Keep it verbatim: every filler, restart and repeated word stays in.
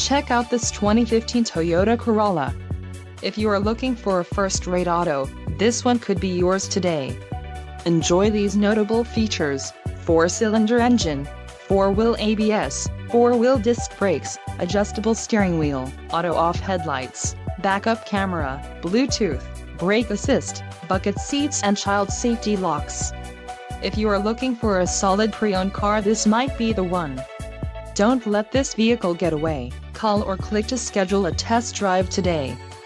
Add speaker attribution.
Speaker 1: Check out this twenty fifteen Toyota Corolla. If you are looking for a first-rate auto, this one could be yours today. Enjoy these notable features: four-cylinder engine, four-wheel A B S, four-wheel disc brakes, adjustable steering wheel, auto-off headlights, backup camera, Bluetooth, brake assist, bucket seats and child safety locks. If you are looking for a solid pre-owned car, this might be the one. Don't let this vehicle get away. Call or click to schedule a test drive today.